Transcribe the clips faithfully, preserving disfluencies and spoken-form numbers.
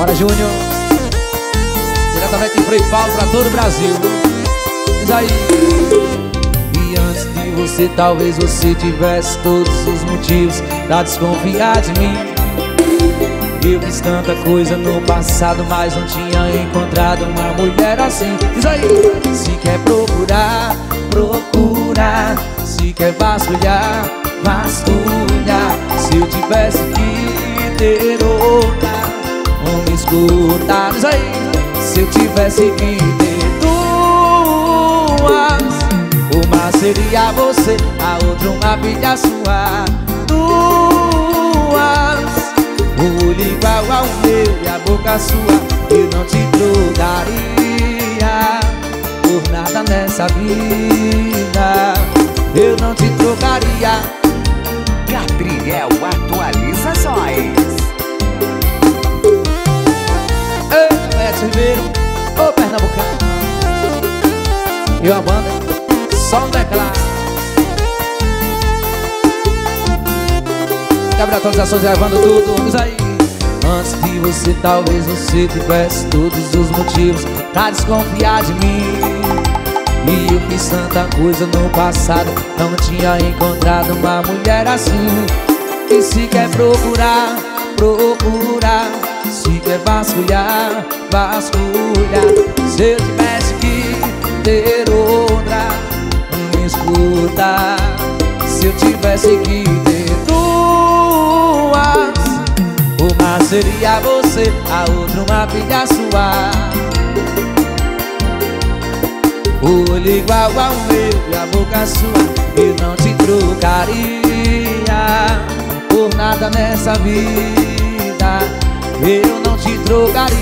Bora, Júnior. Diretamente em Frei Paulo pra todo o Brasil. Diz aí. E antes de você, talvez você tivesse todos os motivos pra desconfiar de mim. Eu fiz tanta coisa no passado, mas não tinha encontrado uma mulher assim. Diz aí. Se quer procurar, procura. Se quer vasculhar, vasculha. Se eu tivesse que ter outra, não me escuta. Diz aí. Se eu tivesse que ter duas, uma seria você, a outra uma filha sua. Duas, o olho igual ao meu e a boca sua. Eu não te trocaria por nada nessa vida. Eu não te trocaria. Gabriel Atualizações. Ei, Edson Ribeiro, ô Pernambucano. E a banda, só um teclado. Gabriel Atualizações gravando tudo, diz aí. Antes de você, talvez você tivesse todos os motivos pra desconfiar de mim. E eu fiz tanta coisa no passado, não tinha encontrado uma mulher assim. E se quer procurar, procura. Se quer vasculhar, vasculha. Se eu tivesse que ter outra, não me escuta. Se eu tivesse que ter duas, uma seria você, a outra uma filha sua. O olho igual ao meu e a boca sua. Eu não te trocaria por nada nessa vida. Eu não te trocaria.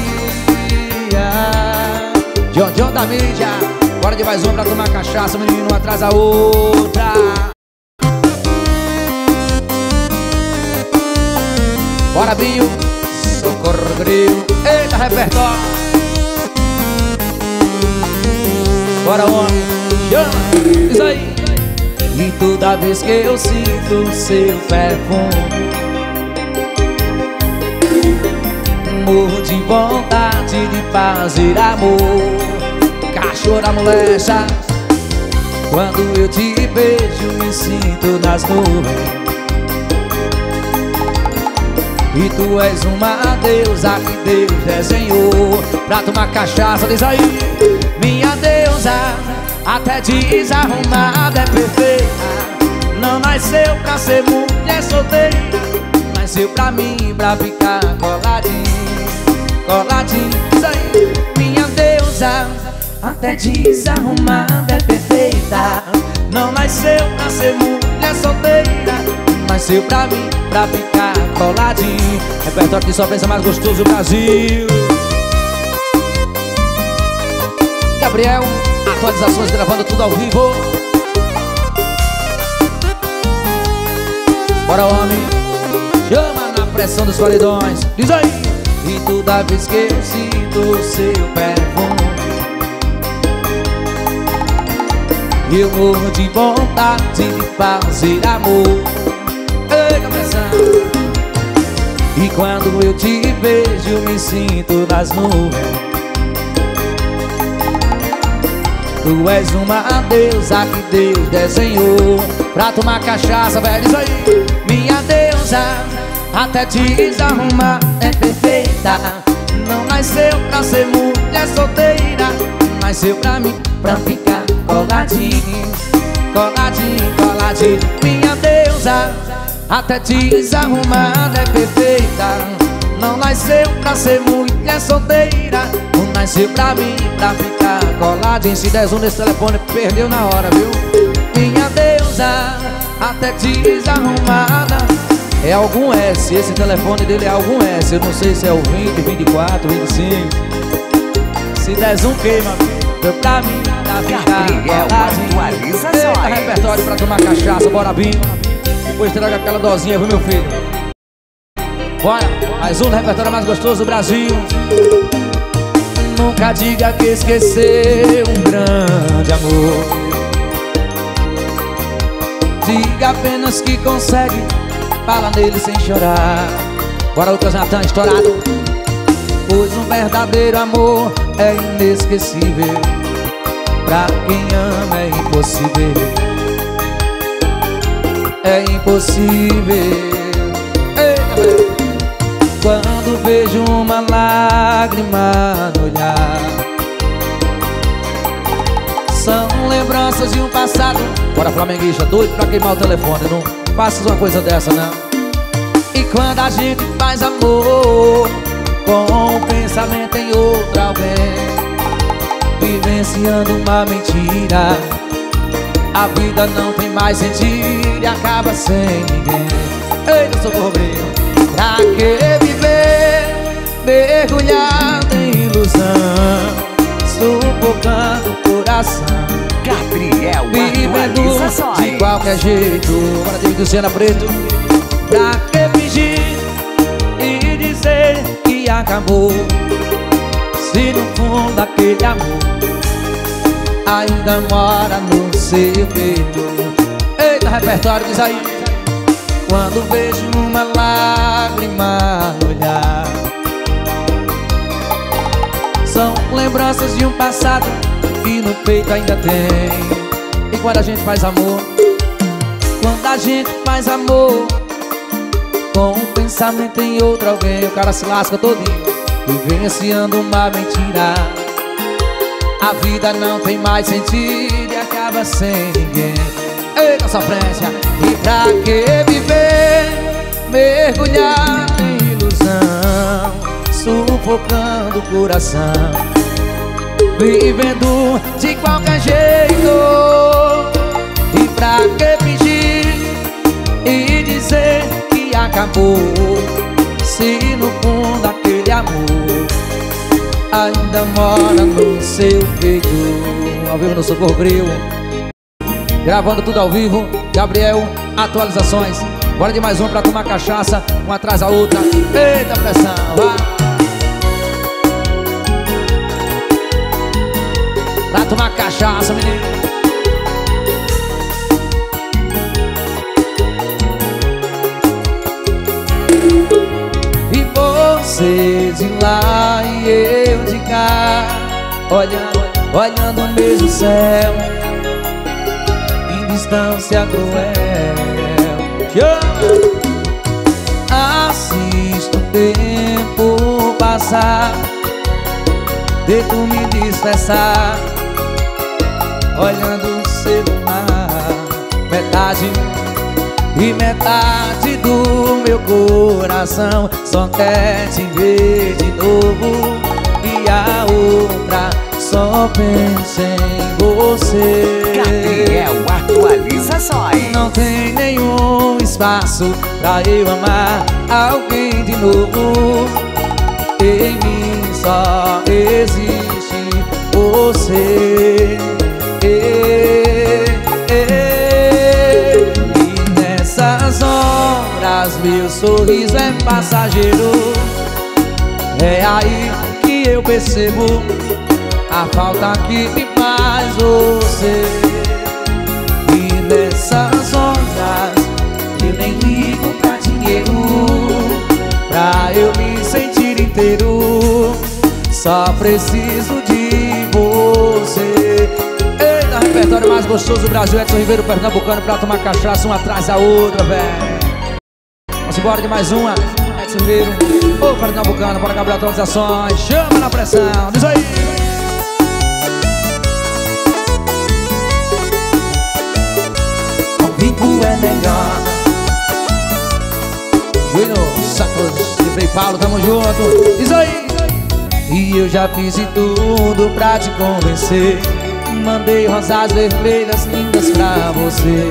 John John da mídia. Bora de mais uma pra tomar cachaça, menino atrás da outra. Bora, Binho. Socorro, grilo. Eita, repertório. Bora, homem. Chama. Diz aí. E toda vez que eu sinto o seu perfume, morro de vontade de fazer amor. Cachorro da molecha. Quando eu te vejo, me sinto nas nuvens. E tu és uma deusa que Deus desenhou pra tomar cachaça, diz aí. Minha deusa, até desarrumada é perfeita. Não nasceu pra ser mulher solteira, nasceu pra mim, pra ficar coladinho, coladinho, diz aí. Minha deusa, até desarrumada é perfeita. Não nasceu pra ser mulher solteira, nasceu pra mim, pra ficar coladinho. Repertório que só pensa mais gostoso do Brasil. Gabriel Atualizações gravando tudo ao vivo. Bora, homem. Chama na pressão dos paredões. Diz aí. E toda vez que eu sinto o seu perfume, eu morro de vontade de fazer amor. Ei, cabeção. E quando eu te vejo, me sinto nas nuvens. Tu és uma deusa que Deus desenhou pra tomar cachaça, velho, diz aí. Minha deusa, até desarrumar é perfeita. Não nasceu pra ser mulher solteira, nasceu pra mim, pra ficar coladinho, coladinho, coladinho. Minha deusa, até desarrumada é perfeita. Não nasceu pra ser mulher solteira, não nasceu pra mim, pra ficar coladinho. Se dez um nesse telefone, perdeu na hora, viu? Minha deusa, até desarrumada. É algum S, esse telefone dele é algum S. Eu não sei se é o vinte, vinte e quatro, vinte e cinco. Se dez um queima, foi pra mim, pra ficar coladinho. Eita, repertório pra tomar cachaça, bora, Binho. Depois traga aquela dosinha, viu, meu filho? Bora, mais um do repertório mais gostoso do Brasil. Nunca diga que esqueceu um grande amor. Diga apenas que consegue, fala nele sem chorar. Bora, Lucas Natan, estourado. pois um verdadeiro amor é inesquecível. Pra quem ama é impossível, é impossível. Eita, quando vejo uma lágrima no olhar, são lembranças de um passado. Bora, flamenguista, doido pra queimar o telefone. Não faças uma coisa dessa, não. E quando a gente faz amor com o pensamento em outro alguém, vivenciando uma mentira, a vida não tem mais sentido e acaba sem ninguém. Eita, socorro, brilho. Pra que viver mergulhado em ilusão, sufocando o coração, Gabriel vivendo de qualquer jeito. Bora, David Luciana Preto. Pra que fingir e dizer que acabou, se no fundo aquele amor ainda mora no seu peito? Eita, repertório, diz aí. Quando vejo uma lágrima no olhar, são lembranças de um passado que no peito ainda tem. E quando a gente faz amor, quando a gente faz amor com um pensamento em outro alguém, o cara se lasca todinho, vivenciando uma mentira. A vida não tem mais sentido e acaba sem ninguém. Eita, sofrência. E pra que viver mergulhado em ilusão, sufocando o coração, vivendo de qualquer jeito? E pra que fingir e dizer que acabou, se no fundo aquele amor ainda mora no seu peito? Ao vivo no Socorro Bril, gravando tudo ao vivo. Gabriel, atualizações. Bora de mais um pra tomar cachaça, uma atrás da outra. Eita, pressão, vai. Pra tomar cachaça, menino. E você de lá e eu de cá, olhando, olhando o mesmo céu, em distância cruel. Assisto o tempo passar, tento me disfarçar, olhando o celular. Metade e metade do meu coração só quer te ver de novo, e a outra só pensa em você. Gabriel, atualizações. Não tem nenhum espaço pra eu amar alguém de novo. Em mim só existe você. E, e, e nessas horas meu sorriso é passageiro. É aí que eu percebo a falta que me faz você. E nessas horas eu nem ligo pra dinheiro, pra eu me sentir inteiro, só preciso de você. Eita, repertório mais gostoso do Brasil, Edson Ribeiro, pernambucano, pra tomar cachaça, uma atrás da outra, velho. Vamos embora de mais uma. Edson Ribeiro, ô pernambucano, bora Gabriel, atualizações. Chama na pressão, diz aí. Comigo é melhor. Júnior Sacos de Frei Paulo, tamo junto. Diz aí. E eu já fiz de tudo pra te convencer. Mandei rosas vermelhas lindas pra você.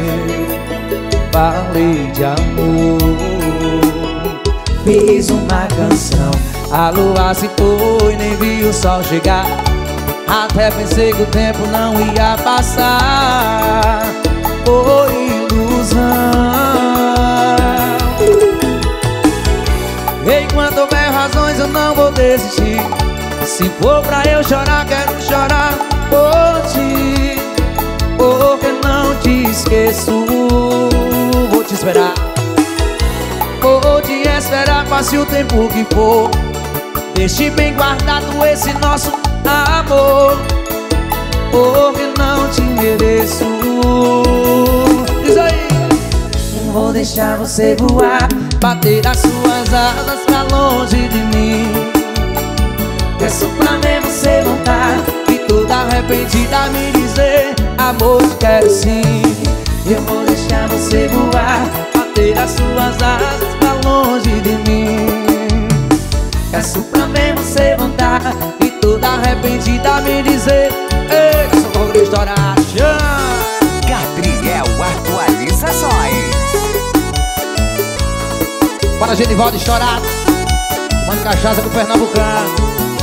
Falei de amor, fiz uma canção. A lua se foi, nem vi o sol chegar. Até pensei que o tempo não ia passar. Foi ilusão. Enquanto houver razões eu não vou desistir. Se for pra eu chorar, quero chorar por ti, porque não te esqueço. Vou te esperar, vou te esperar, passe o tempo que for. Deixe bem guardado esse nosso amor, porque não te mereço. Diz aí. Vou deixar você voar, bater as suas asas pra longe de mim. Peço pra ver você voltar e toda arrependida me dizer: amor, te quero sim. Eu vou deixar você voar, bater as suas asas pra longe de mim. Peço pra ver você voltar e toda arrependida me dizer: ei, socorro de estourar. Gabriel Atualizações. Para Genivaldo estourado, tomando cachaça com o pernambucano.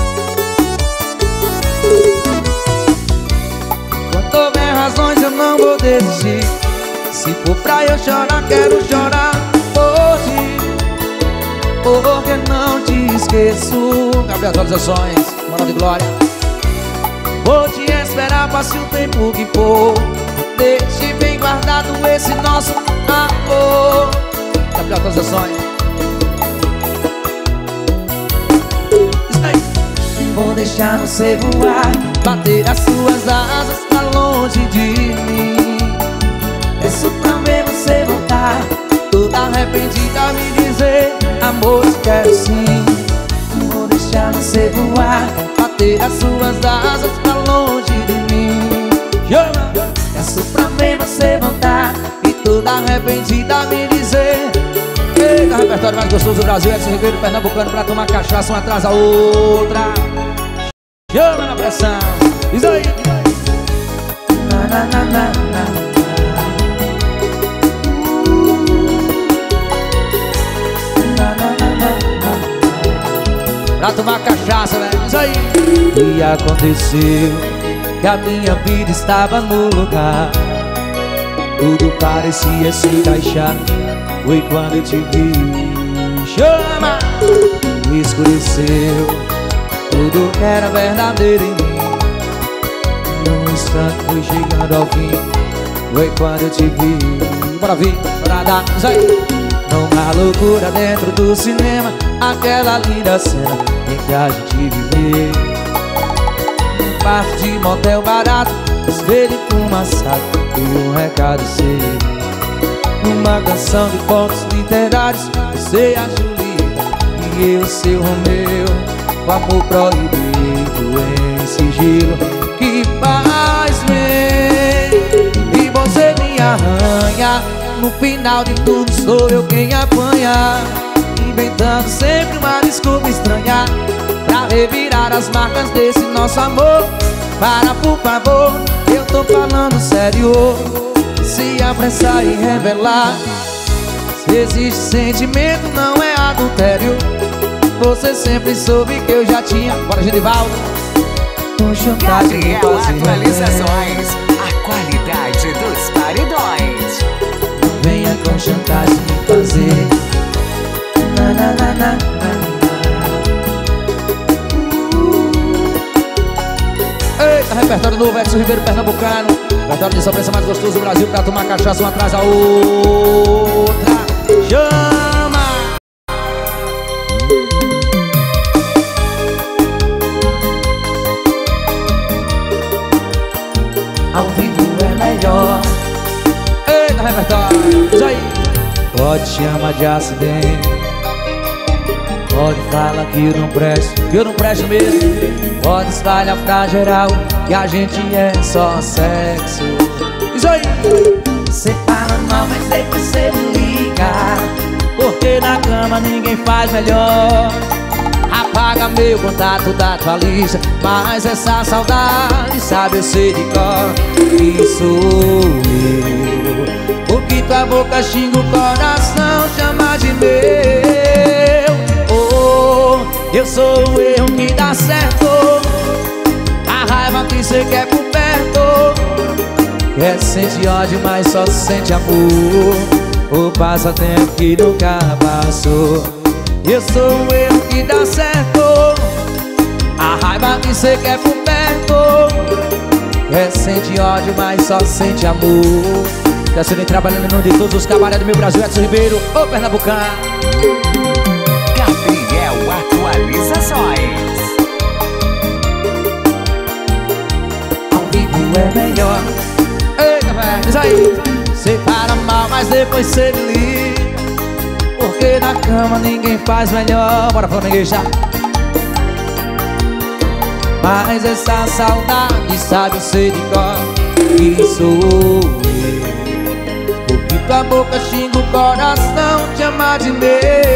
Quando houver razões eu não vou desistir. Se for pra eu chorar, quero chorar hoje, porque não te esqueço. Gabriel Atualizações, Mano de Glória. Vou te esperar, passe o tempo que for. Deixe bem guardado esse nosso amor. Gabriel Atualizações. Vou deixar você voar, bater as suas asas pra longe de mim. Peço pra ver você voltar, toda arrependida me dizer: amor, te quero sim. Vou deixar você voar, bater as suas asas pra longe de mim. Peço pra ver você voltar e toda arrependida me dizer: eita, repertório mais gostoso do Brasil, Edson Ribeiro, pernambucano, pra tomar cachaça, uma atrás a outra. Chama na pressão, diz aí. Na, na, na, na, na. Na, na, na, na, na. Pra tomar cachaça, velho, diz aí. E aconteceu que a minha vida estava no lugar, tudo parecia se encaixar. Foi quando eu te vi. Chama! Escureceu, tudo que era verdadeiro em mim. Num instante fui chegando ao fim. Foi quando eu te vi. Bora vir, bora dar, isso aí. Numa loucura dentro do cinema, aquela linda cena em que a gente viveu. Num quarto de motel barato, espelho fumaçado e um recado seu. Numa canção de pontos literários, você a Julieta e eu seu Romeu. O amor proibido em sigilo que faz bem, e você me arranha. No final de tudo sou eu quem apanha, inventando sempre uma desculpa estranha pra revirar as marcas desse nosso amor. Para, por favor, eu tô falando sério. Se apressar e revelar, se existe sentimento não é adultério. Você sempre soube que eu já tinha. Bora, Genivaldo. Com chantagem de Gabriel Atualizações, a qualidade dos paredões. Venha com chantagem me fazer. Na, na, na, na, na. Eita, repertório novo, Edson Ribeiro, pernambucano. Repertório de sofrência mais gostoso do Brasil, pra tomar cachaça uma atrás da outra. Chama! Ao vivo é melhor. Eita, repertório, isso aí. Pode chamar de acidente, pode falar que eu não presto, que eu não presto mesmo. Pode espalhar pra geral que a gente é só sexo. Isso aí. Você fala mal, mas depois você me liga, porque na cama ninguém faz melhor. Apaga meu contato da tua lista, mas essa saudade, sabe, eu sei de cor. Que sou eu, o que tua boca xinga o coração, chama de meu. Oh, eu sou eu que dá certo. A raiva que cê quer por perto, quer sente ódio, mas só sente amor. O passatempo que nunca passou. Eu sou eu que dá certo. A raiva que cê quer por perto, quer sente ódio, mas só sente amor. Já sendo trabalhando no de todos os cabarés do meu Brasil, Edson Ribeiro, ô pernambucano. Gabriel Atualizações. Ao vivo é melhor. Eita, velho, diz aí. Cê para mal, mas depois cê me liga. Porque na cama ninguém faz melhor. Bora, flamenguista. Mas essa saudade sabe ser de cor. Que sou eu. Porque tua boca xinga o coração, te ama de meu.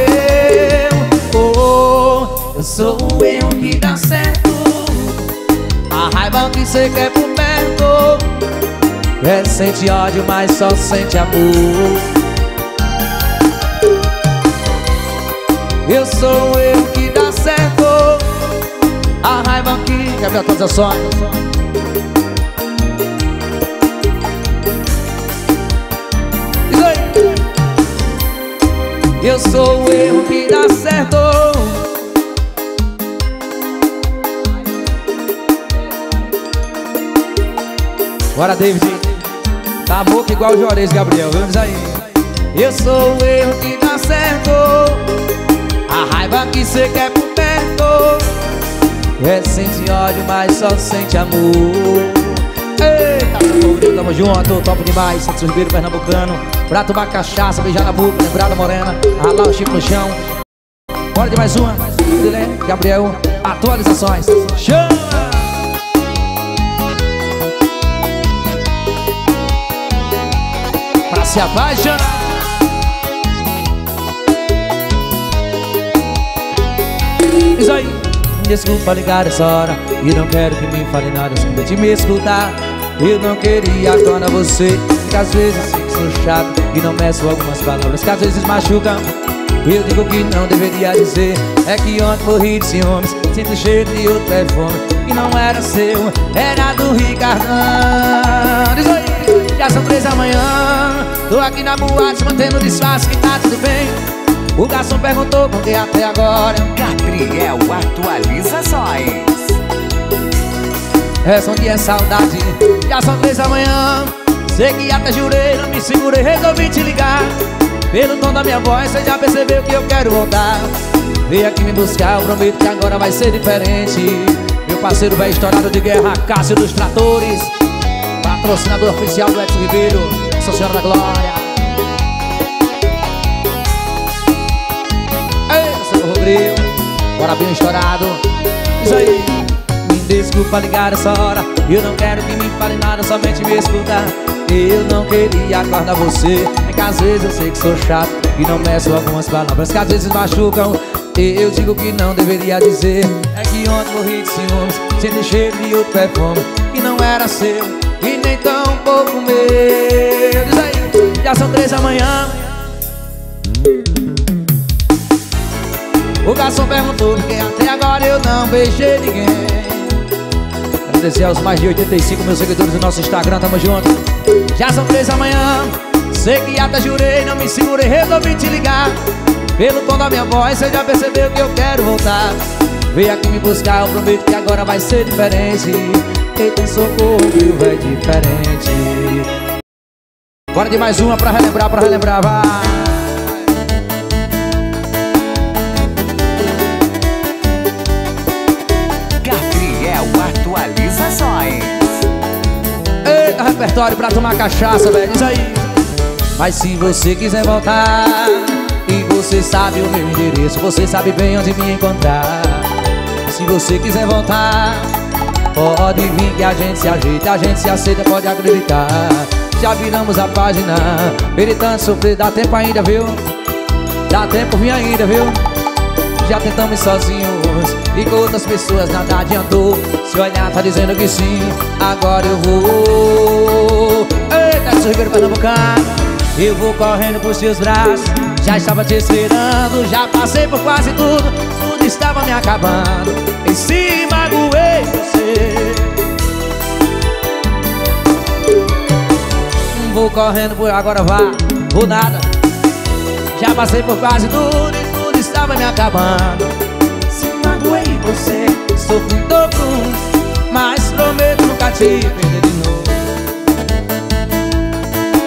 Oh, eu sou eu que dá certo. A raiva que cê quer por perto. É, sente ódio, mas só sente amor. Eu sou eu que dá certo. A raiva que quer ver todas as ações. Diz aí. Eu sou eu que dá certo. Bora, David. Tá boca igual o Juarez, Gabriel. Vamos aí. Eu sou eu que dá certo. A raiva que cê quer por perto. É, sente ódio, mas só sente amor. Eita, tamo junto, top demais. Santos Ribeiro, pernambucano. Pra tomar cachaça, beijar na boca, lembrar da morena, ralar o chifre no chão. Bora de mais uma. Gabriel, atualizações. Chama! Pra se apaixonar. Isso aí. Desculpa ligar essa hora e não quero que me fale nada sem te me escutar. Eu não queria agora você, que às vezes sei que sou chato e não meço algumas palavras que às vezes machucam. Eu digo que não deveria dizer. É que ontem morri de ciúmes, sinto o cheiro de outro perfume e não era seu, era do Ricardão. Diz aí, já são três da manhã. Tô aqui na boate mantendo disfarce que tá tudo bem. O garçom perguntou por que até agora. Gabriel Atualizações. Respondi é saudade. Já são três da manhã. Sei que até jurei, não me segurei, resolvi te ligar. Pelo tom da minha voz, você já percebeu que eu quero voltar. Veio aqui me buscar, eu prometo que agora vai ser diferente. Meu parceiro velho estourado de guerra, Cássio dos Tratores, patrocinador oficial do Edson Ribeiro, Nossa Senhora da Glória. Rodrigo, bora bem estourado. Isso aí. Me desculpa ligar essa hora. Eu não quero que me fale nada, somente me escutar. Eu não queria acordar você. É que às vezes eu sei que sou chato e não meço algumas palavras que às vezes machucam. Eu digo que não deveria dizer. É que ontem morri de ciúmes, senti cheiro de outro perfume que não era seu e nem tão pouco meu. Diz aí, já são três da manhã. O garçom perguntou porque até agora eu não beijei ninguém. Agradecer aos mais de oitenta e cinco mil seguidores do nosso Instagram, tamo junto. Já são três da manhã. Sei que até jurei, não me segurei, resolvi te ligar. Pelo tom da minha voz, você já percebeu que eu quero voltar. Veio aqui me buscar, eu prometo que agora vai ser diferente. Eita, socorro, viu, é diferente. Bora de mais uma pra relembrar, pra relembrar, vai. Atualizações. Eita, repertório pra tomar cachaça, velho, diz aí. Mas se você quiser voltar e você sabe o meu endereço, você sabe bem onde me encontrar. Se você quiser voltar, pode vir que a gente se ajeita, a gente se aceita, pode acreditar. Já viramos a página, ele tanto sofrer, dá tempo ainda, viu? Dá tempo, vim ainda, viu? Já tentamos sozinhos e com outras pessoas nada adiantou. Se olhar tá dizendo que sim, agora eu vou. Eita, sou Ribeiro Pernambucano. Eu vou correndo pros seus braços. Já estava te esperando, já passei por quase tudo. Tudo estava me acabando. Em cima magoei você. Vou correndo por agora, vá, vou nada. Já passei por quase tudo e tudo estava me acabando. Se magoei você, sofri dobro, mas prometo nunca te perder de novo.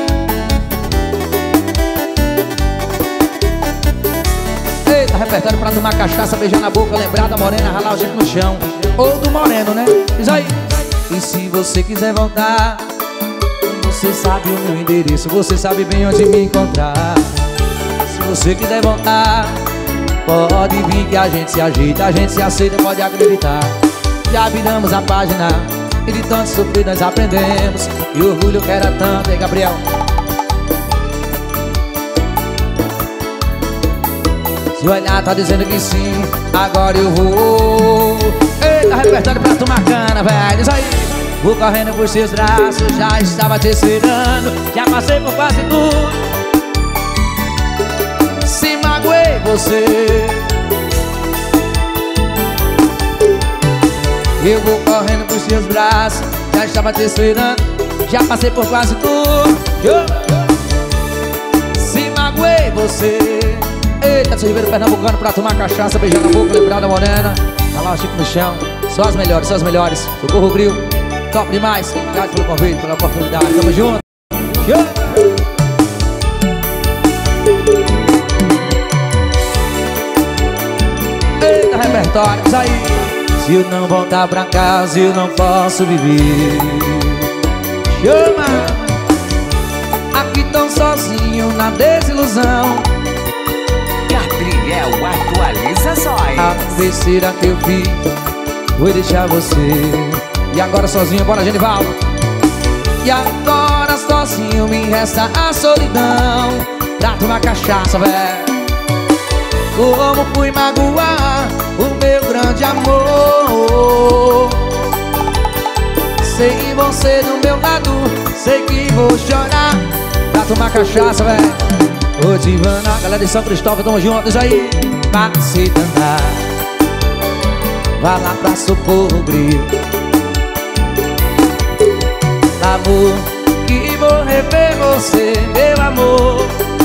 Eita, repertório pra tomar cachaça, beijar na boca, lembrar da morena, ralar o jeito no chão. Ou do moreno, né? Diz aí. E se você quiser voltar, você sabe o meu endereço, você sabe bem onde me encontrar. Se você quiser voltar, pode vir que a gente se ajeita, a gente se aceita, pode acreditar. Já viramos a página e de tanto sofrer nós aprendemos. E o orgulho que era tanto, hein, Gabriel? Se olhar tá dizendo que sim, agora eu vou. Eita, repertório pra tomar cana, velho. Isso aí. Vou correndo por seus braços, já estava te esperando. Já passei por quase tudo. Se magoei você, eu vou correndo por seus braços, já estava te esperando. Já passei por quase tudo. Se magoei você. Eita, seu Ribeiro Pernambucano pra tomar cachaça, beijar na boca, lembrar da morena, falar o Chico no chão. Só as melhores, só as melhores. Socorro Grill, top demais. Obrigado pelo convite, pela oportunidade. Tamo junto. Eita, repertório, isso aí. Se eu não voltar pra casa, eu não posso viver. Chama. Aqui tão sozinho na desilusão. Gabriel Atualizações. A besteira que eu fiz foi deixar você. E agora sozinho, bora Genival. E agora sozinho me resta a solidão. Pra tomar cachaça, véi. Como fui magoar o meu grande amor. Sei você do meu lado, sei que vou chorar. Pra tomar cachaça, véi. Ô Divana, galera de São Cristóvão, tamo juntos aí. Pra se danar, vá lá pra Socorro Grill. Amor, que vou rever você, meu amor.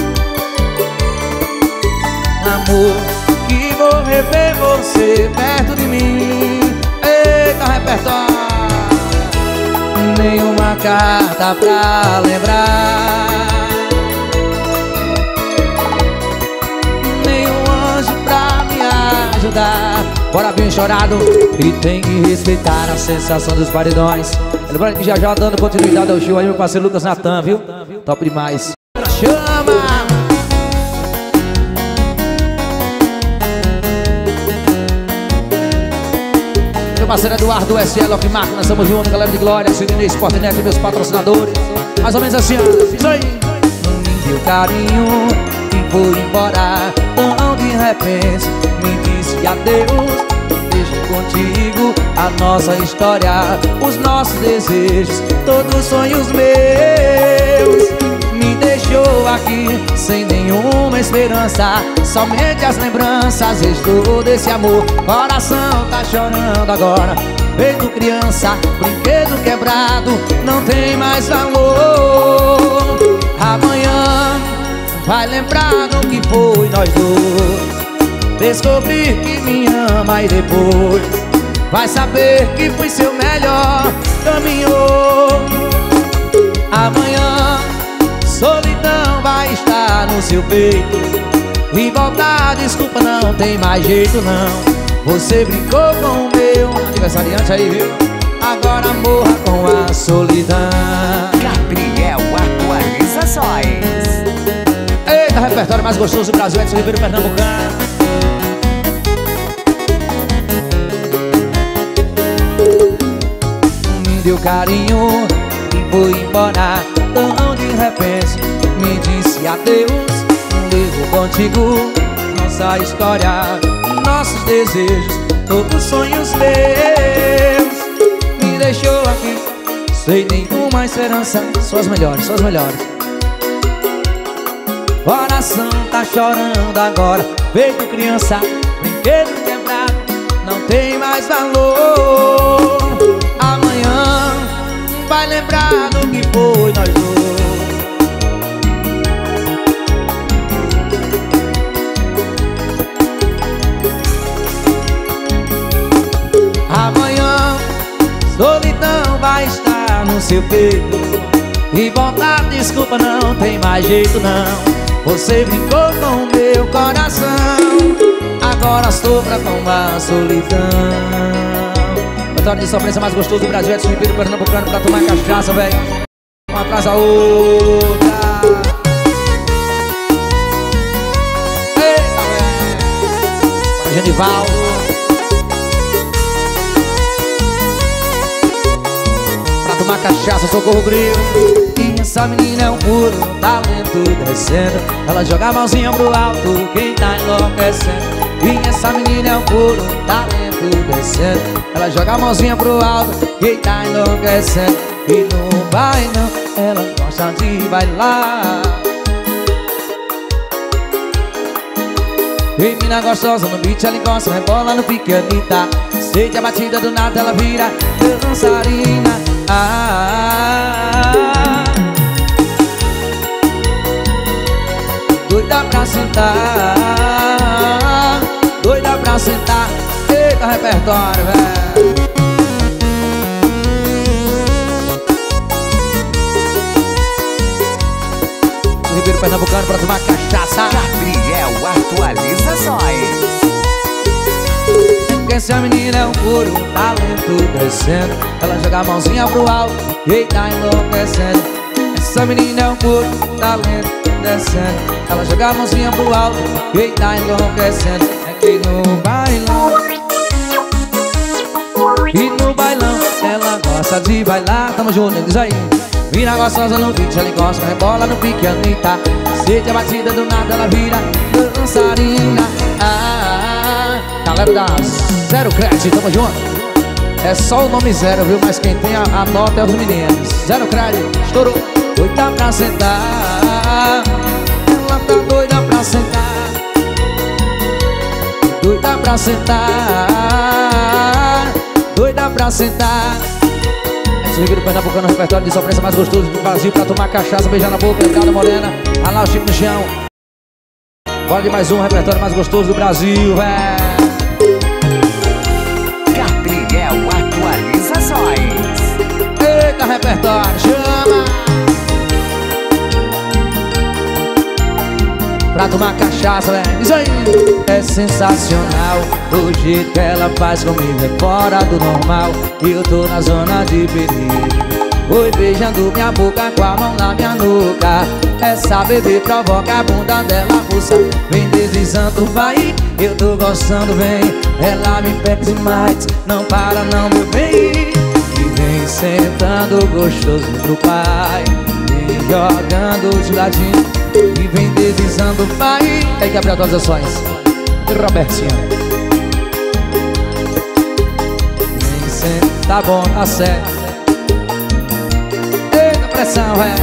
Amor, que vou rever você perto de mim. Eita, repertório. Nenhuma carta pra lembrar, ajudar. Bora bem chorado. E tem que respeitar a sensação dos paredões. Lembrando que já já dando continuidade ao show aí, meu parceiro Lucas Natan, viu? Top demais. Chama! Meu parceiro Eduardo S L Lock Marco, nós estamos juntos, galera de Glória, Sidney Sportnet, meus patrocinadores. Mais ou menos assim, ó. Isso aí. Me deu carinho e foi embora tão de repente. Me disse adeus, deixo contigo a nossa história, os nossos desejos, todos os sonhos meus. Me deixou aqui sem nenhuma esperança, somente as lembranças restou desse amor. Coração tá chorando agora, feito criança, brinquedo quebrado, não tem mais valor. Amanhã vai lembrar do que foi nós dois. Descobrir que me ama e depois vai saber que fui seu melhor caminho. Amanhã solidão vai estar no seu peito. E voltar, desculpa, não tem mais jeito não. Você brincou com o meu aniversariante aí, viu? Agora morra com a solidão. Gabriel Atualizações. Eita, repertório mais gostoso do Brasil, Edson Ribeiro Pernambucano. Deu carinho e foi embora tão de repente. Me disse adeus, levo contigo nossa história, nossos desejos, todos os sonhos meus. Me deixou aqui sem nenhuma esperança, só as melhores, só as melhores. Coração tá chorando agora, feito criança, brinquedo quebrado, não tem mais valor. Amanhã vai lembrar do que foi nós dois. Amanhã solidão vai estar no seu peito. E voltar, desculpa, não tem mais jeito não. Você brincou com o meu coração. agora sofra com a solidão. Repertório de sofrência mais gostoso do Brasil. Edson Ribeiro, pernambucano, pra tomar cachaça, velho. Uma atrás da outra. Eita, velho. Genivaldo. Tomar cachaça, socorro grilo. E essa menina é um puro talento descendo. Ela joga a mãozinha pro alto, quem tá enlouquecendo. E essa menina é um puro talento descendo. Ela joga a mãozinha pro alto, quem tá enlouquecendo. E no bailão ela gosta de bailar. E mina gostosa no beat, ela encosta, rebola no pique, Anitta. Sente a batida do nada, ela vira dançarina. Ah, doida pra sentar, doida pra sentar. Eita, repertório, velho. Ribeiro, pernambucano, pra tomar cachaça. Gabriel Atualizações. Essa menina é um puro talento crescendo. Ela joga a mãozinha pro alto e tá enlouquecendo. Essa menina é um puro talento descendo. Ela joga a mãozinha pro alto e tá enlouquecendo. É que no bailão, e no bailão ela gosta de bailar. Tamo junto, diz aí. Vira gostosa no beat, ela encosta, rebola no pique, Anitta. Sente a batida do nada, ela vira dançarina. Ah, galera da Zero Crédito, tamo junto. É só o nome zero, viu? Mas quem tem a, a nota é os meninos. Zero Crédito, estourou. Doida pra sentar. Ela tá doida pra sentar. Doida pra sentar. Doida pra sentar. Edson Ribeiro, pernambucano, repertório de sofrência mais gostoso do Brasil. Pra tomar cachaça, beijar na boca, Ricardo Morena. Olha lá o Chico no chão. Bora de mais um repertório mais gostoso do Brasil, velho. Gabriel Atualizações. Eita, repertório, chama! Pra tomar cachaça, velho. Isso aí! É sensacional o jeito que ela faz comigo, é fora do normal. E eu tô na zona de perigo. Foi beijando minha boca com a mão na minha nuca. Essa bebê provoca a bunda dela, pulsa. Vem deslizando, vai, eu tô gostando, vem. Ela me pede demais, não para não, meu bem. E vem sentando gostoso pro pai, vem jogando de ladinho. E vem deslizando, vai. Aí que abre atualizações e Robertinho. Vem sentando, tá bom, tá certo. Eita, pressão, é.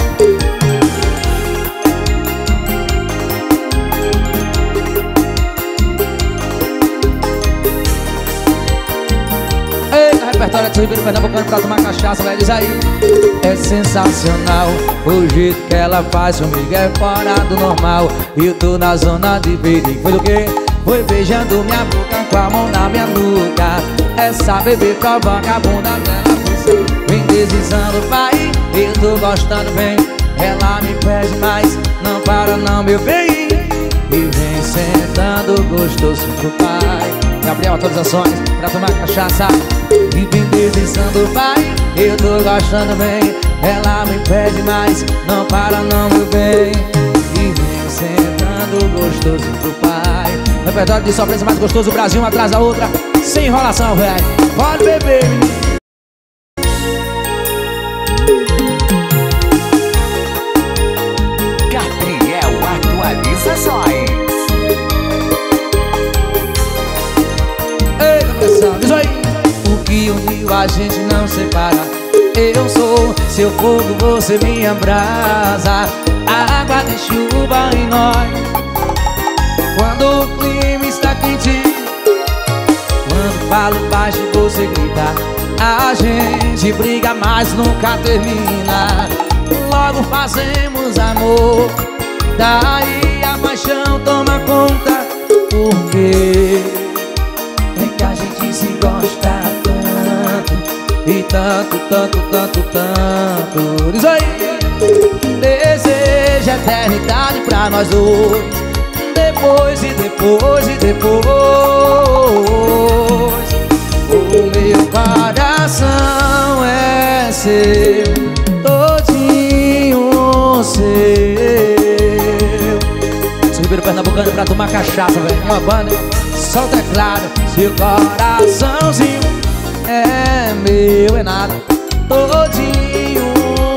Eita, repertório de Ribeiro, pernambucano, pra tomar cachaça, velho, diz aí. É sensacional o jeito que ela faz comigo, é fora do normal. E eu tô na zona de perigo. Foi do quê? Foi beijando minha boca com a mão na minha nuca. Essa bebê provoca a bunda dela, vem deslizando, vai, eu tô gostando, vem. Ela me pede mais, não para não, meu bem. E vem sentando gostoso pro pai. Gabriel Atualizações, pra tomar cachaça. E vem deslizando, vai, eu tô gostando, vem. Ela me pede mais, não para não, meu bem. E vem sentando gostoso pro pai. Repertório de sofrência mais gostoso do Brasil, uma atrás da outra, sem enrolação, velho. Pode beber, menino. Gabriel Atualizações. Eita, pressão, diz aí. O que uniu a gente não separa. Eu sou seu fogo, você minha brasa. A água de chuva em nós. Quando o clima está quente, quando falo baixo você grita, a gente briga mas nunca termina. Logo fazemos amor, daí a paixão toma conta. Porque é que a gente se gosta tanto, e tanto, tanto, tanto, tanto. Diz aí. Desejo eternidade pra nós dois. depois, e depois, e depois o meu coração é seu, todinho seu. Sou Ribeiro Pernambucano pra tomar cachaça, velho. Uma banda, só o teclado. Seu coraçãozinho é meu, é nada, todinho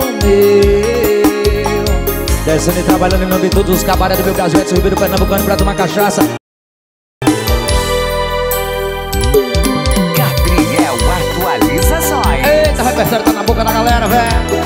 meu. Descendo e trabalhando em nome de todos os cabarés do meu Brasil. Sou Ribeiro Pernambucano pra tomar cachaça. Gabriel Atualizações. Eita, o repertório tá na boca da galera, velho.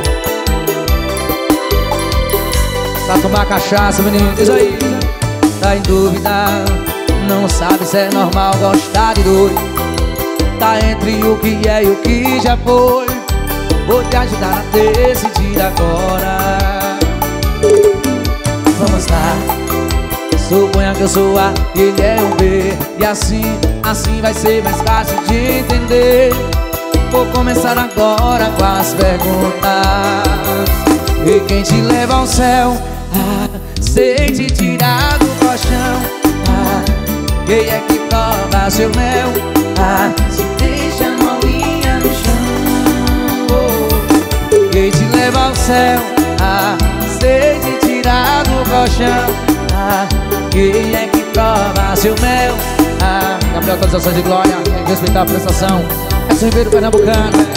Pra tomar cachaça, menino, diz aí. Tá em dúvida, não sabe se é normal gostar de doido. Tá entre o que é e o que já foi. Vou te ajudar a decidir agora. Vamos lá. Suponha que eu sou A e ele é o B, e assim, assim vai ser mais fácil de entender. Vou começar agora com as perguntas. E quem te leva ao céu? Ah, sei te tirar do colchão. Ah, quem é que prova seu mel? Ah, se deixa molinha no chão. Oh, quem te leva ao céu? Ah, sei te tirar do colchão. Ah, quem é que prova seu mel? Ah, Gabriel, atualizações de glória. Tem que respeitar a prestação. É São Ribeiro Pernambucano.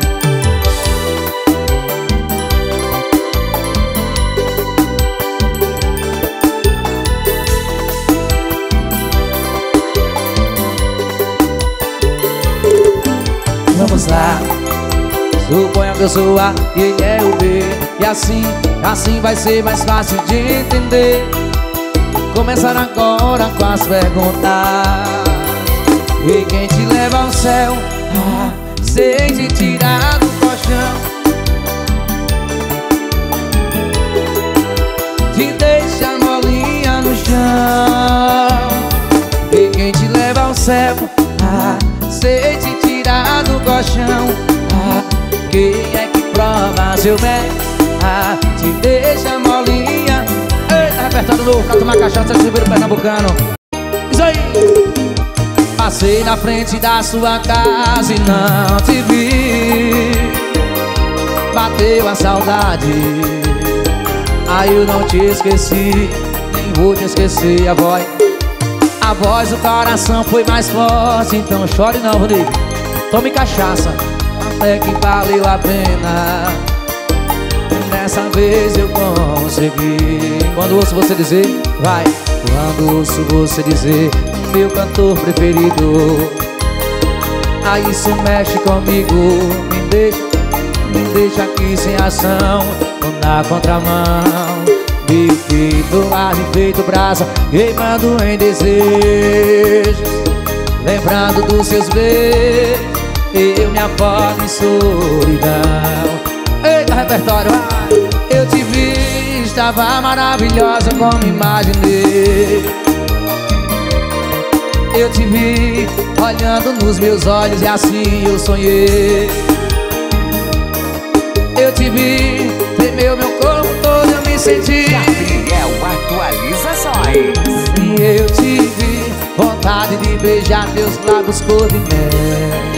Vamos lá. Suponha que eu sou A e ele é o B, e assim, assim vai ser mais fácil de entender. Começar agora com as perguntas. E quem te leva ao céu? Ah, sei te tirar do colchão. Te deixa molinha no chão. E quem te leva ao céu? Ah, sei te tirar do colchão. Ah, quem é que prova seu mel? Ah, te deixa molinha. Eita, repertório novo pra tomar cachaça, São Ribeiro Pernambucano. Isso aí. Passei na frente da sua casa e não te vi. Bateu a saudade, aí eu não te esqueci, nem vou te esquecer. A voz, a voz do coração foi mais forte. Então chore não, Rodrigo, tome cachaça, até que valeu a pena. Dessa vez eu consegui. Quando ouço você dizer, vai. Quando ouço você dizer, meu cantor preferido, aí isso mexe comigo. Me deixa, me deixa aqui sem ação, na contramão. Meu peito arde feito brasa, queimando em desejos. Lembrando dos seus beijos, eu me afogo em solidão. Eita, repertório, vai. Eu te vi, estava maravilhosa como imaginei. Eu te vi, olhando nos meus olhos e assim eu sonhei. Eu te vi, tremeu meu corpo todo, eu me senti. Gabriel Atualizações. E eu te vi, vontade de beijar teus lábios cor de mel.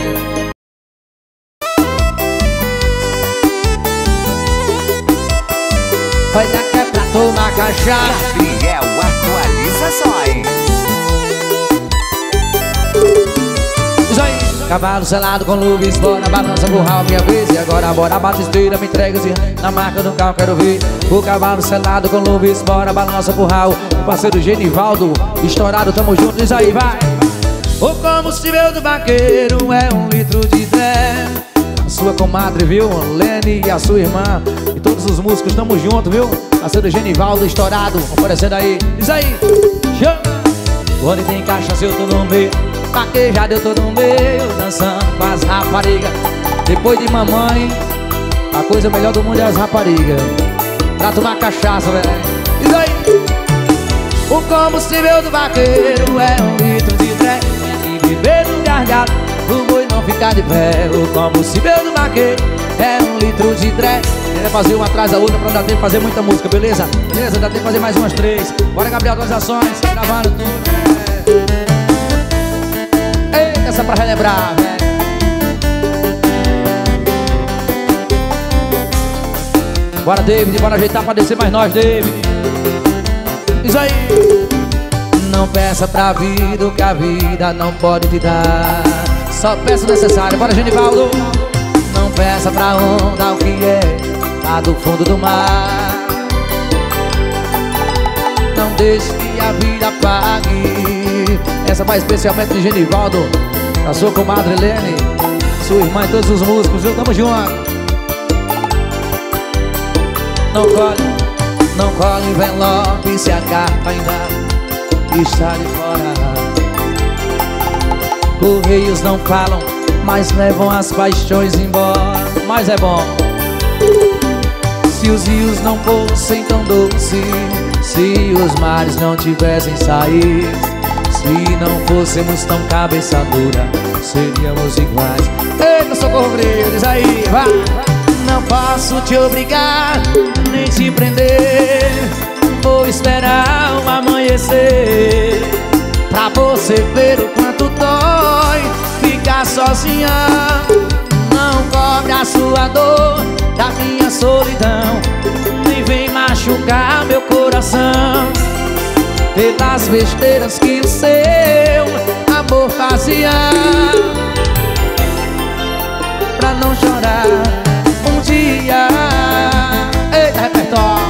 Olha que é pra tomar cachaça. Gabriel Atualizações. Isso aí. Cavalo selado com luvas fora, balança curral minha vez. E agora bora, bate esteira, me entrega assim. Na marca do carro quero ver. O cavalo selado com luvas fora, balança curral. O parceiro Genivaldo, estourado, tamo junto, isso aí, vai. O combustível do vaqueiro é um litro de dré. A sua comadre, viu? Lene e a sua irmã. E todos os músicos, tamo junto, viu? Parceiro Genivaldo, estourado, aparecendo aí. Isso aí, chama. Quando tem cachaça eu tô no meio, vaquejado eu tô no meio, dançando com as raparigas. Depois de mamãe, a coisa melhor do mundo é as raparigas. Pra tomar cachaça, velho. Isso aí. O combustível do vaqueiro é um litro de trem. E viver no gargalo, o boi não ficar de pé. O combustível do vaqueiro é um litro de dread. Ele vai fazer uma atrás da outra pra dar tempo de fazer muita música, beleza? Beleza, dá tempo de fazer mais umas três. Bora, Gabriel, atualizações, gravando tudo, é. Eita, essa pra relembrar, velho. Bora, David, bora ajeitar pra descer mais nós, David. Isso aí. Não peça pra vida o que a vida não pode te dar. Só peça o necessário. Bora, Genivaldo. Não peça pra onda o que é lá do fundo do mar. Não deixe que a vida pague. Essa vai especialmente de Genivaldo, pra sua comadre Helene, sua irmã e todos os músicos. Eu tamo junto. Não colhe, não colhe, vem logo e se a carta ainda está de fora. Correios não falam, mas levam as paixões embora. Mas é bom. Se os rios não fossem tão doces, se os mares não tivessem saído, se não fôssemos tão cabeça dura, seríamos iguais. Eita, socorro, brilho, diz aí, vai. Não posso te obrigar, nem te prender. Vou esperar o amanhecer pra você ver o quanto dói ficar sozinha. Não cobre a sua dor da minha solidão, nem vem machucar meu coração pelas besteiras que o seu amor fazia. Pra não chorar um dia. Eita, repertório.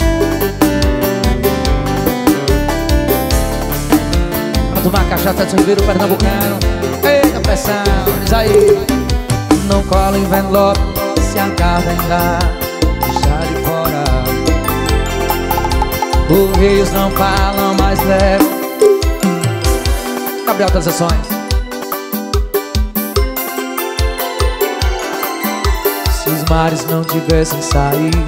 Pra tomar cachaça de Ribeiro Pernambucano. Eita, pressão, diz aí. Não cola em envelope, se a carta ainda está de fora. Correios não falam, mas levam. Gabriel, transações. Se os mares não tivessem saído,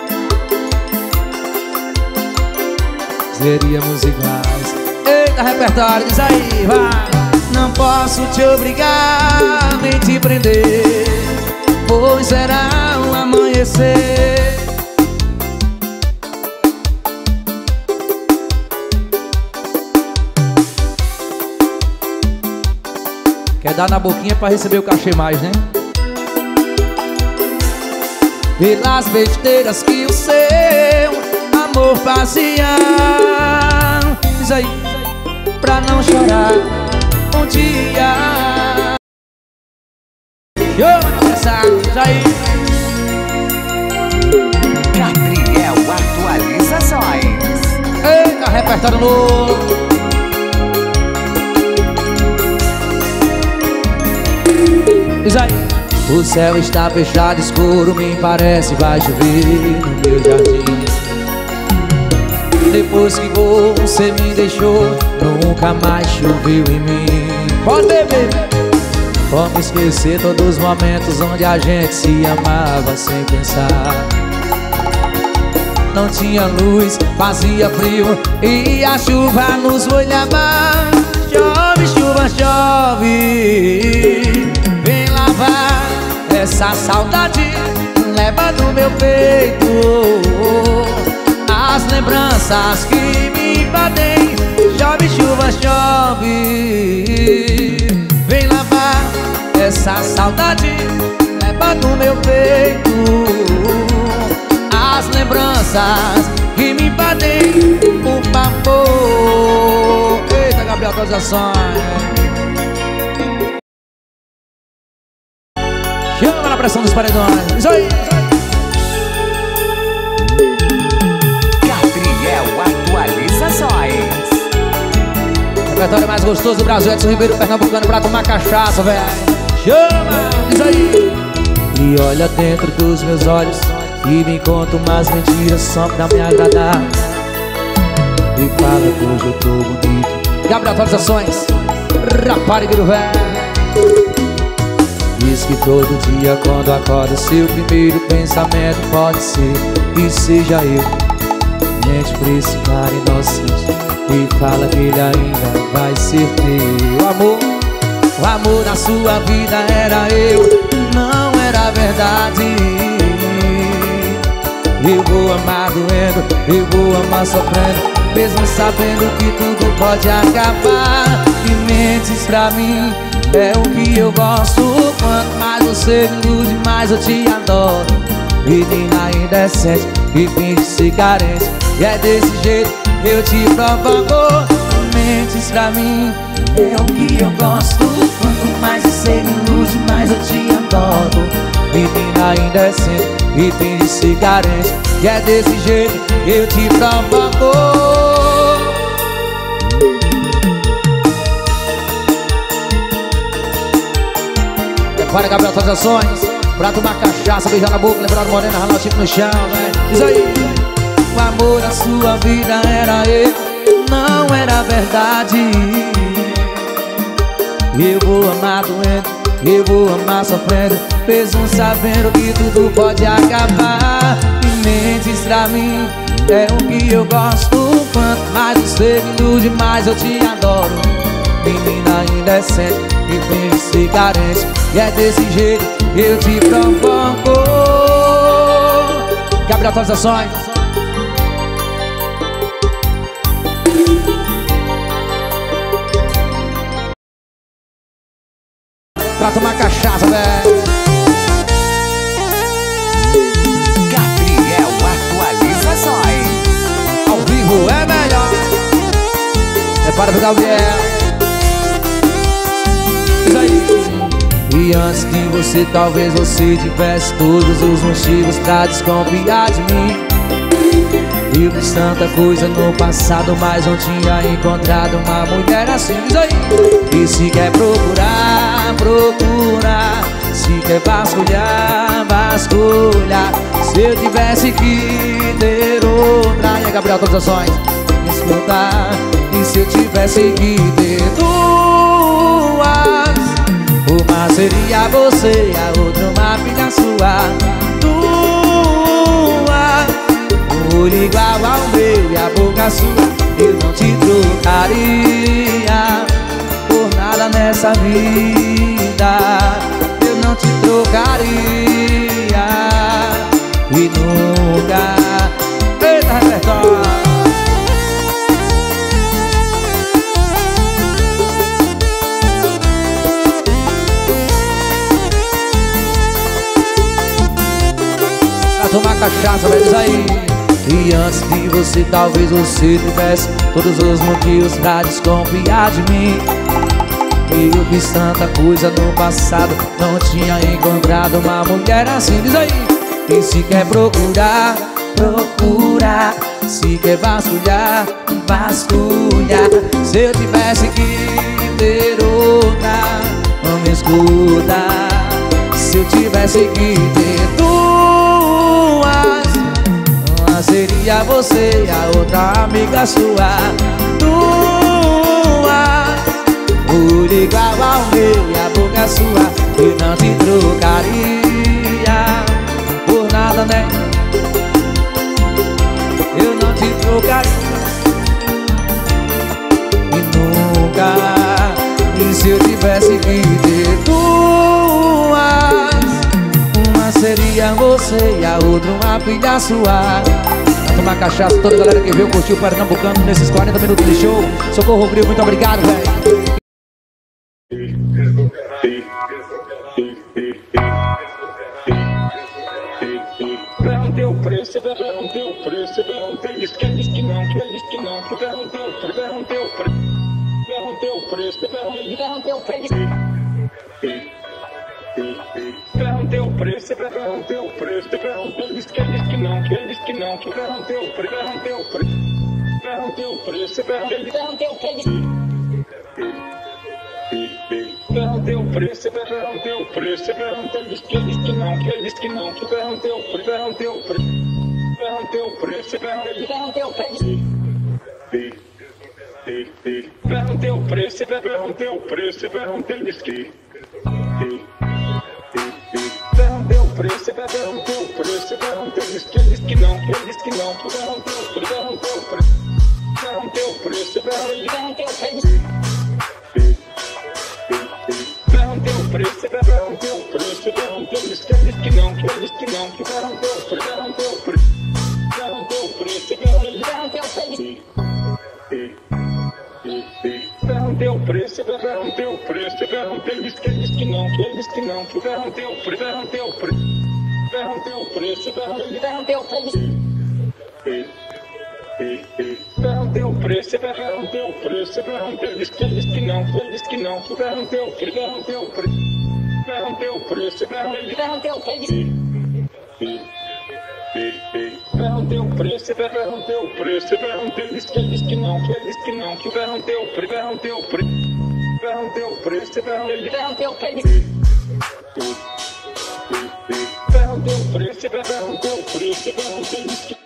seríamos iguais. Eita, repertório, diz aí, vai. Não posso te obrigar, nem te prender, pois será um amanhecer. Quer dar na boquinha pra receber o cachê mais, né? Pelas besteiras que o seu amor fazia. Diz aí, pra não chorar um dia. Chama na pressão, diz aí. Gabriel Atualizações. Eita, repertório novo. Diz aí. O céu está fechado, escuro, me parece vai chover no meu jardim. Depois que você me deixou, nunca mais choveu em mim. Pode beber. Como esquecer todos os momentos onde a gente se amava sem pensar. Não tinha luz, fazia frio e a chuva nos molhava. Chove, chuva, chove, vem lavar essa saudade, leva do meu peito as lembranças que me invadem. Chove, chuva, chove, vem lavar essa saudade, leva do meu peito as lembranças que me invadem. Por favor. Eita, Gabriel, atualizações. Chama na pressão dos paredões. Isso aí. Gabriel Atualizações. O repertório mais gostoso do Brasil, Edson Ribeiro Pernambucano, pra tomar cachaça, velho. Chama. Isso aí. E olha dentro dos meus olhos e me conta umas mentiras só pra me agradar. E fala que hoje eu tô bonito. Gabriel, atualizações. Rapariga do velho. Diz que todo dia quando acorda seu primeiro pensamento pode ser que seja eu. Mente pra esse cara inocente e fala que ele ainda vai ser teu. Amor, o amor da sua vida era eu, não era verdade. Eu vou amar doendo, eu vou amar sofrendo, mesmo sabendo que tudo pode acabar. E mentes pra mim é o que eu gosto. Quanto mais você me ilude, mais eu te adoro. Menina indecente e finge ser carente, e é desse jeito eu te provoco. Mentes pra mim é o que eu gosto. Quanto mais você me ilude, mais eu te adoro. Menina indecente e finge ser carente, e é desse jeito eu te provoco. Para Gabriel, todas as ações, pra tomar cachaça, beijar na boca, lembrar do morena, ralar o chifre no chão, né? Diz aí. O amor da sua vida era eu, não era verdade. Eu vou amar doendo, eu vou amar sofrendo, mesmo sabendo que tudo pode acabar. E mentes pra mim é o que eu gosto. Quanto mais você me ilude, mais eu te adoro. Menina indecente e finge ser carente, e é desse jeito eu te provoco. Gabriel, atualizações. Pra tomar cachaça, velho. Gabriel Atualizações. Ao vivo é melhor. É para o Gabriel. Isso aí. E antes de você, talvez você tivesse todos os motivos pra desconfiar de mim. Eu fiz tanta coisa no passado, mas não tinha encontrado uma mulher assim. Diz aí. E se quer procurar, procurar. Se quer vasculhar, vasculhar. Se eu tivesse que ter outra. E aí, Gabriel, todas as ações. Escutar. E se eu tivesse que ter duas, uma seria você, a outra uma filha sua. Duas, um olho igual ao meu e a boca sua. Eu não te trocaria por nada nessa vida. Eu não te trocaria e nunca. Eita, repertório. Tomar cachaça, vai dizer aí. E antes de você, talvez você tivesse todos os motivos pra desconfiar de mim. Eu fiz tanta coisa no passado, não tinha encontrado uma mulher assim. Diz aí. E se quer procurar, procura. Se quer vasculhar, vasculha. Se eu tivesse que ter outra, não me escuta. Se eu tivesse que ter duas, uma seria você e a outra amiga sua. Duas, olho igual ao meu e a boca sua. Eu não te trocaria por nada, né? Eu não te trocaria e nunca. E se eu tivesse que ter duas, uma seria você e a outra uma filha sua. Pra tomar cachaça, toda a galera que veio curtiu o Pernambucano nesses quarenta minutos de show. Socorro Bril, muito obrigado, velho. Perguntei o preço, perguntei o preço, perguntei, disse que disse que não, que ele disse que não, que perguntei o preço, perguntei o preço, perguntei o preço, perguntei, perguntei o preço. Perguntei o preço, perguntei o preço, perguntei, disse que ele disse que não, que ele disse que não, que perguntei o preço, perguntei o preço, perguntei o preço, perguntei, perguntei o preço. Perguntei o preço, perguntei o preço, perguntei, disse que ele disse que não, que ele disse que não, que perguntei o preço, perguntei o preço, perguntei o preço, perguntei, perguntei o preço. Perguntei o preço, perguntei o preço, perguntei, disse que. Perguntei o preço, perguntei o preço, perguntei, disse que ele disse que não, que ele disse que não, que perguntei o preço, perguntei o preço, perguntei o preço, perguntei, perguntei o preço. Perguntei o preço, perguntei o preço, perguntei, disse que ele disse que não, que ele disse que não, que perguntei o preço, perguntei o preço, perguntei o preço, perguntei o preço. Perguntei o preço, perguntei o preço, perguntei, ele disse que ele disse que não, que ele disse que não, que perguntei o preço, perguntei o preço, perguntei o preço, perguntei o preço. Perguntei o preço, perguntei o preço, perguntei, ele disse que ele disse que não, que ele disse que não, que perguntei o preço, perguntei o preço, perguntei o preço, perguntei o preço. Perguntei o preço, perguntei o preço, perguntei, ele disse que ele disse que não, que ele disse que não, que perguntei o preço, perguntei o preço, perguntei o preço, perguntei o preço. Perguntei o preço, perguntei o preço, perguntei, ele disse que